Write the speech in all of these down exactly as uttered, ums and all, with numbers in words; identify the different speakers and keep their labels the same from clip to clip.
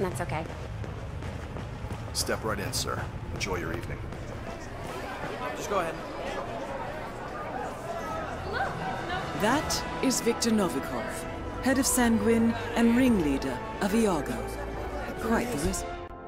Speaker 1: That's okay.
Speaker 2: Step right in, sir. Enjoy your evening.
Speaker 3: Just go ahead.
Speaker 4: That is Viktor Novikov, head of Sanguine and ringleader of Iago. Quite the risk.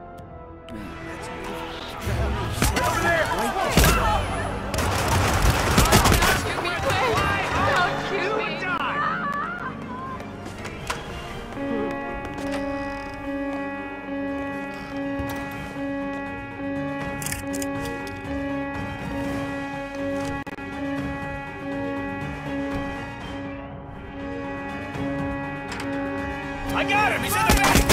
Speaker 5: I got him! He's in the back!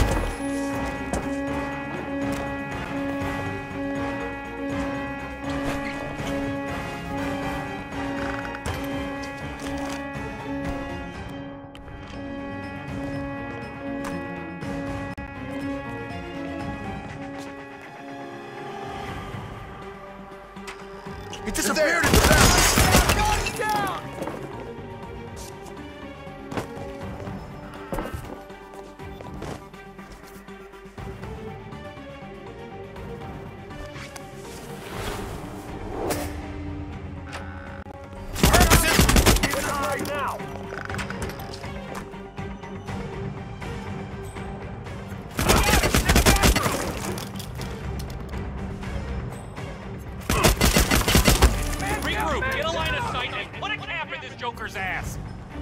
Speaker 2: He disappeared in the back!
Speaker 5: Got him down! Now!
Speaker 6: Regroup, get a line of sight, and put a cap in this Joker's ass!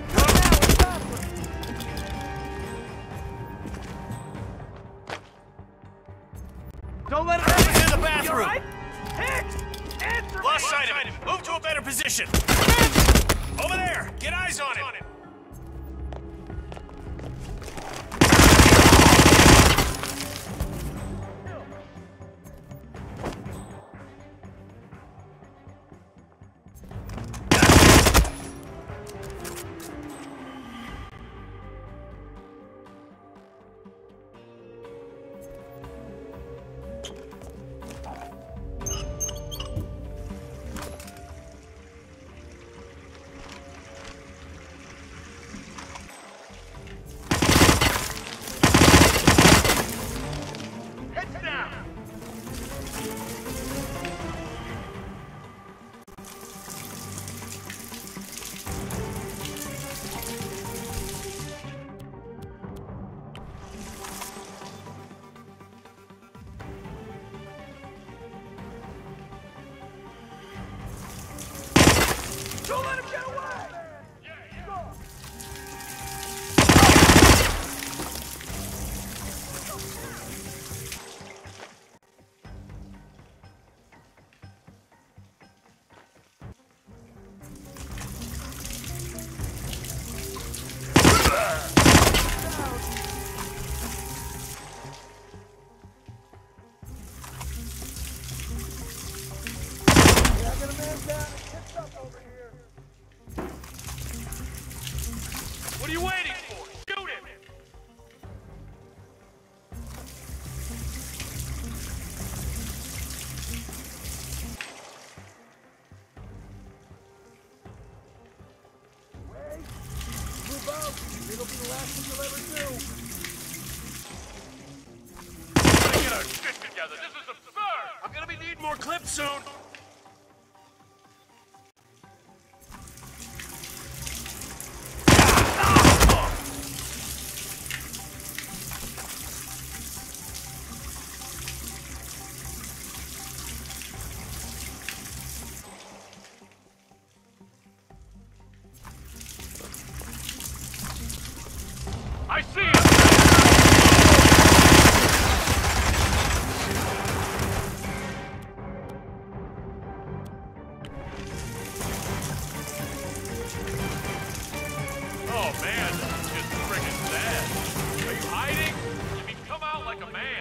Speaker 5: Don't let him
Speaker 6: He's in the bathroom!
Speaker 5: right? Hicks! Answer
Speaker 6: Lost
Speaker 5: me!
Speaker 6: sight of him! Move to a better position! Over there! Get eyes on him!
Speaker 5: Heads down! Don't let him get away! Yeah, yeah. Go. Yeah, I got a man down. It's up over here.
Speaker 6: What are you waiting for? Shoot him!
Speaker 5: Wait. Move out. It'll be the last thing you'll ever do.
Speaker 6: Gotta get our shit together. This is absurd! I'm gonna be needing more clips soon. I see him! Oh man, this is just friggin' sad. Are you hiding? You mean come out like a man?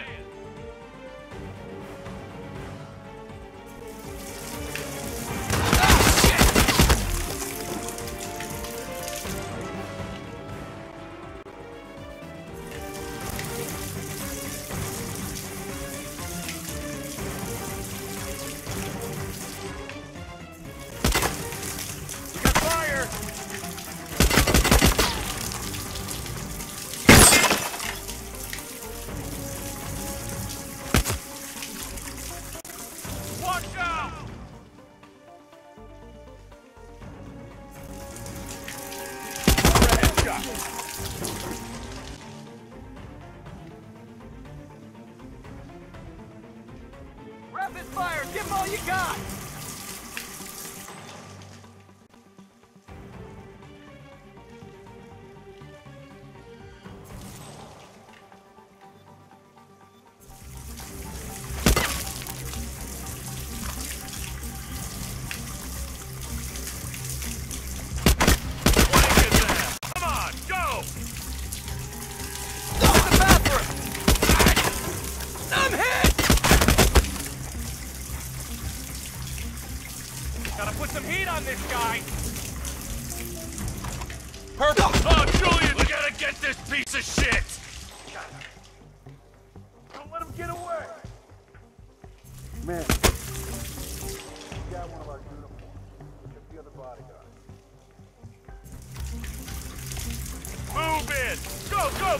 Speaker 3: Rapid fire! Give them all you got!
Speaker 6: Gotta put some heat on this guy! Perfect! Oh, Julian! We gotta get this piece of shit!
Speaker 5: Don't let him get away! Man. We got one of our uniforms. Get the other bodyguard.
Speaker 6: Move in! Go, go!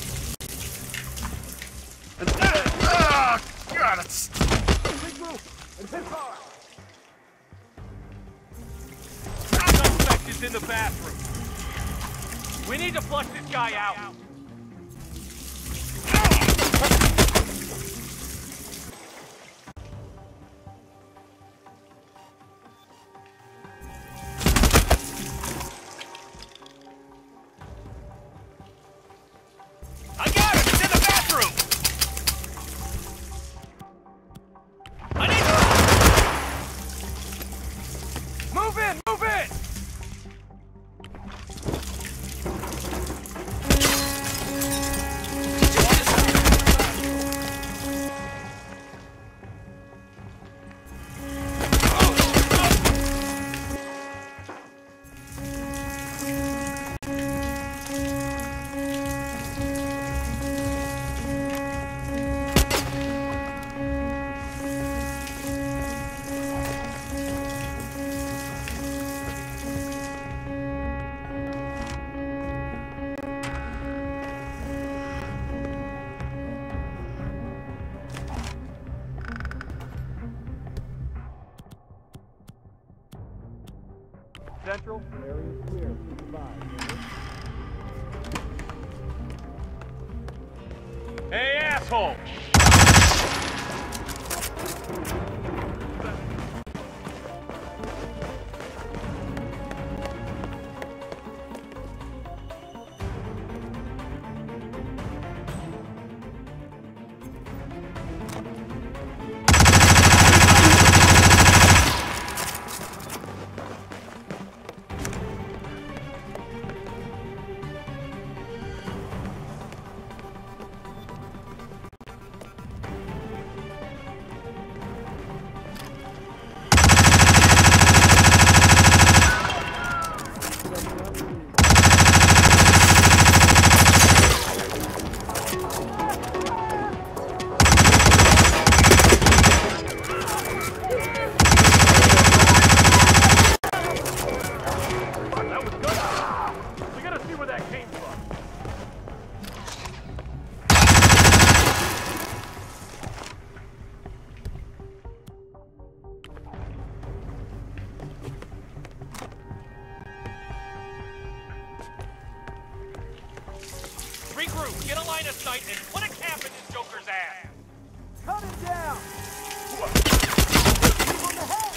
Speaker 6: Ah! God, it's...
Speaker 5: Big move! And hit hard!
Speaker 6: Suspect is in the bathroom. We need to flush this guy out. I got him! He's in the bathroom! I need to... Move in! Move in!
Speaker 5: Central, area is clear. Goodbye.
Speaker 6: Hey, asshole! Regroup, get a line of sight, and put a cap in this Joker's ass!
Speaker 5: Cut him down! On the head!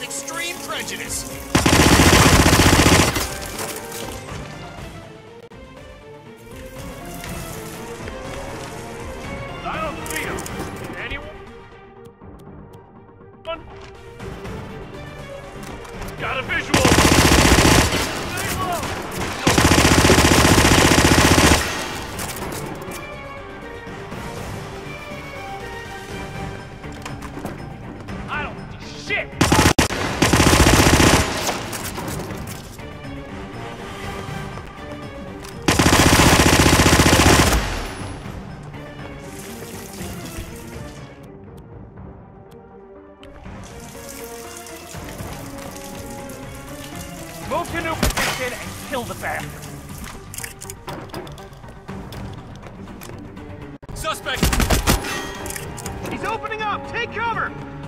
Speaker 1: extreme prejudice.
Speaker 6: I don't see him. Anyone? Got a visual. Stay low. I don't see shit.
Speaker 3: Move to new position and kill the bastard.
Speaker 1: Suspect!
Speaker 3: He's opening up! Take cover!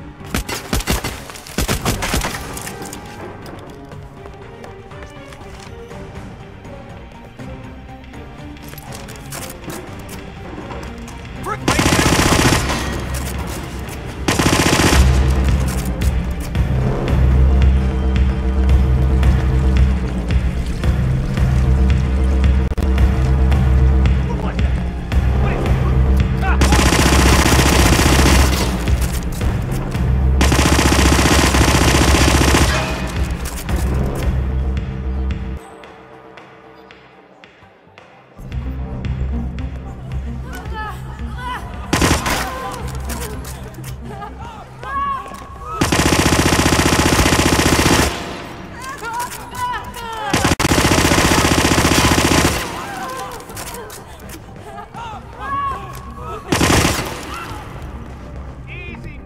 Speaker 3: Easy,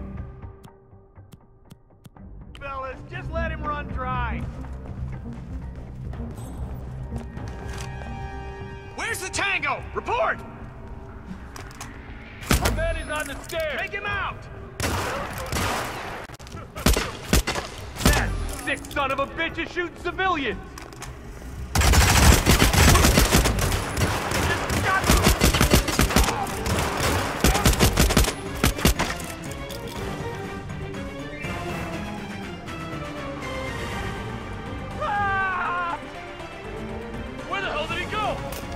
Speaker 3: fellas. Just let him run dry.
Speaker 1: Where's the Tango?
Speaker 3: Report!
Speaker 6: Our man is on the stairs.
Speaker 3: Take him out! That sick son of a bitch is shooting civilians! Ah!
Speaker 6: Where the hell did he go?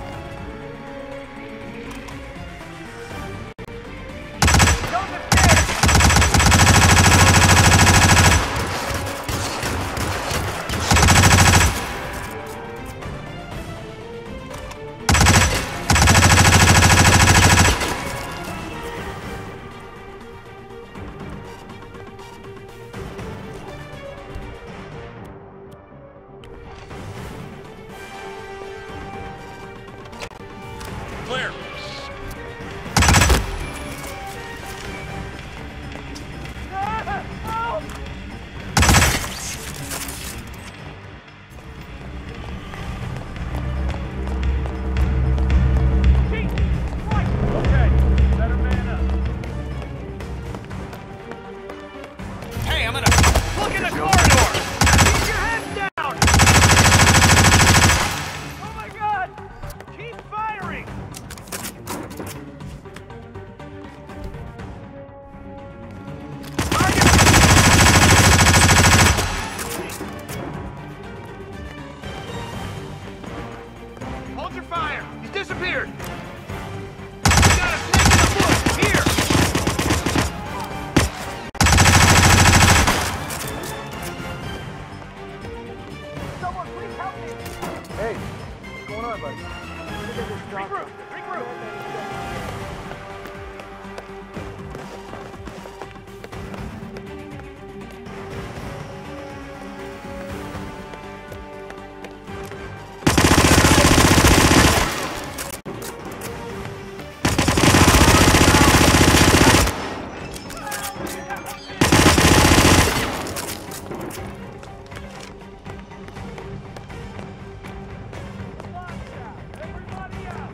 Speaker 3: Go to the stairs!
Speaker 1: Clear.
Speaker 6: Okay, better man up.
Speaker 1: Hey, I'm gonna...
Speaker 3: Look in the corridor! Keep your head down! Oh my god! Keep firing! Hold your fire! He's disappeared! We got a snake in the bush! Here! Someone please help me!
Speaker 5: Hey, what's going on, buddy?
Speaker 3: Regroup! Regroup! Everybody out!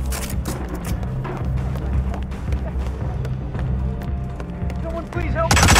Speaker 3: Someone please help me!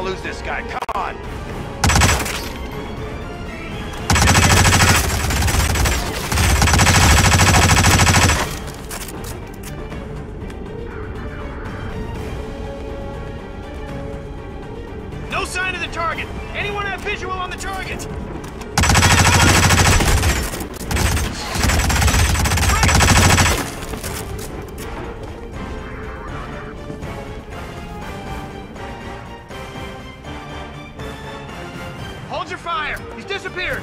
Speaker 3: lose this guy. Come on.
Speaker 1: No sign of the target! Anyone have visual on the target?
Speaker 3: Hold your fire! He's disappeared!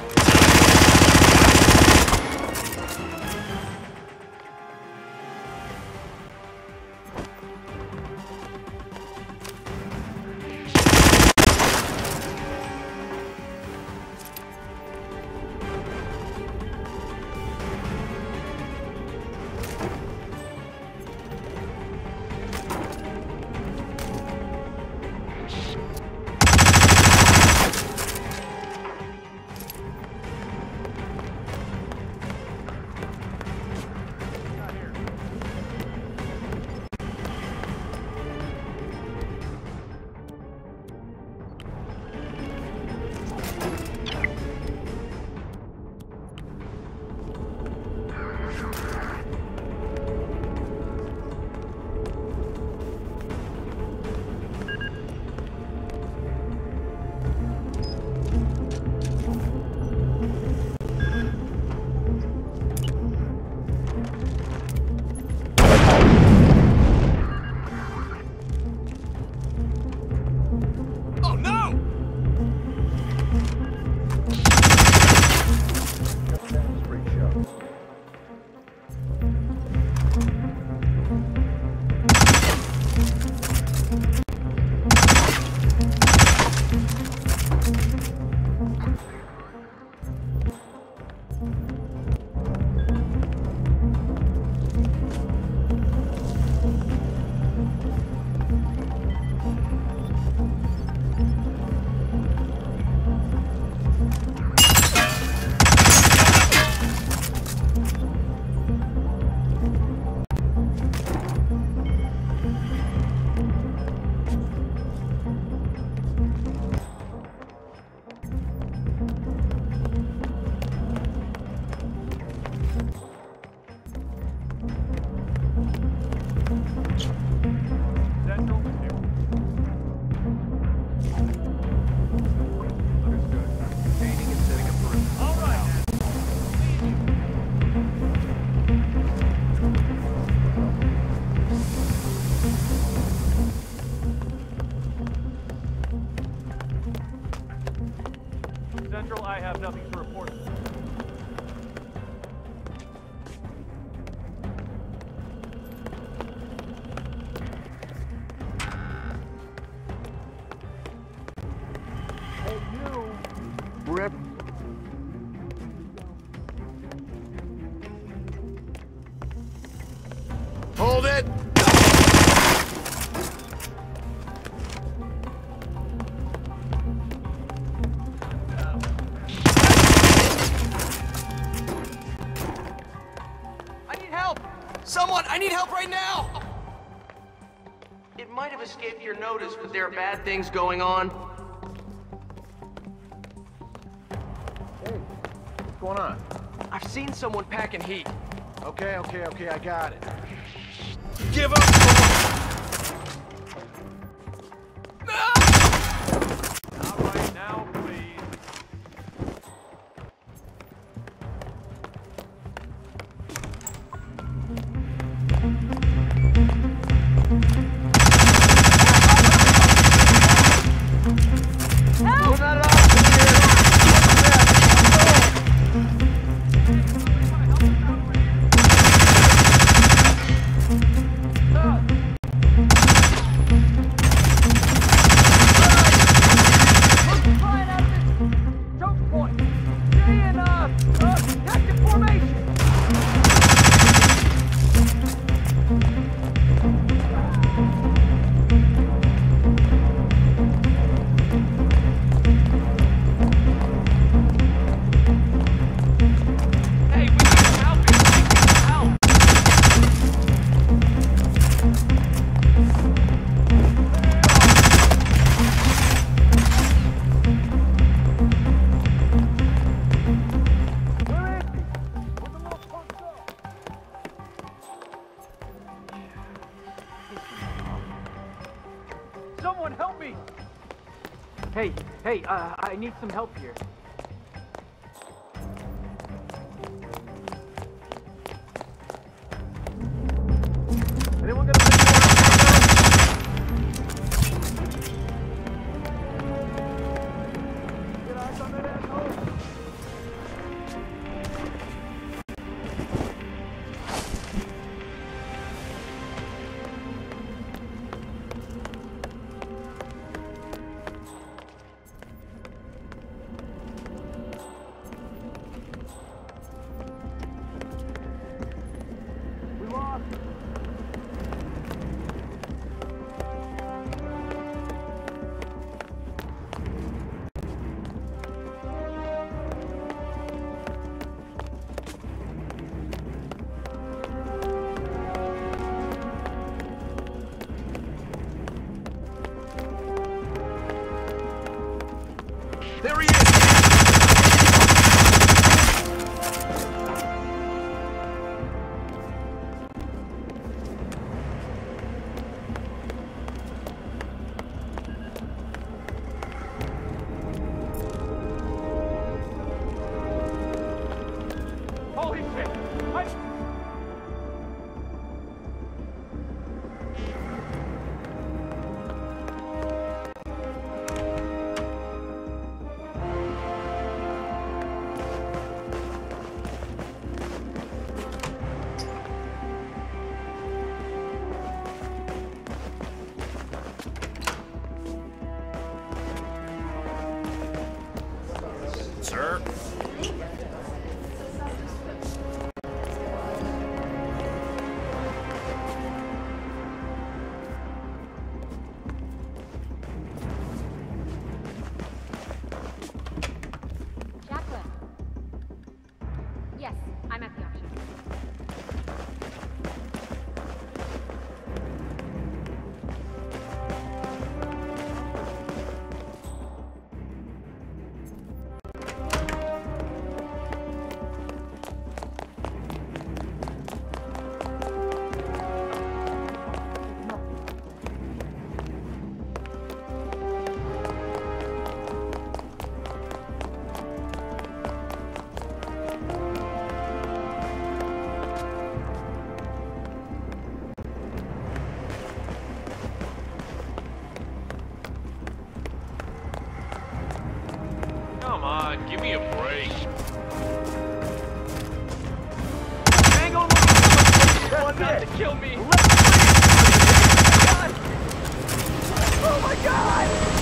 Speaker 6: Central, I have nothing to report.
Speaker 5: Hey, you!
Speaker 3: Rip. Hold it!
Speaker 1: Someone, I need help right now!
Speaker 7: It might have escaped your notice, but there are bad things going on.
Speaker 3: Hey, what's going on?
Speaker 7: I've seen someone packing heat.
Speaker 3: Okay, okay, okay, I got it.
Speaker 1: Give up!
Speaker 6: Not right now, please.
Speaker 8: Hey, hey, uh, I need some help here. Anyone gonna make Get eyes on that asshole. We lost.
Speaker 3: There he is!
Speaker 8: Holy shit! I...
Speaker 2: Sir?
Speaker 9: Jacqueline. Yes, I'm at the auction.
Speaker 6: Come on, give me a break.
Speaker 8: Hang on, that's not to kill me. Oh my god!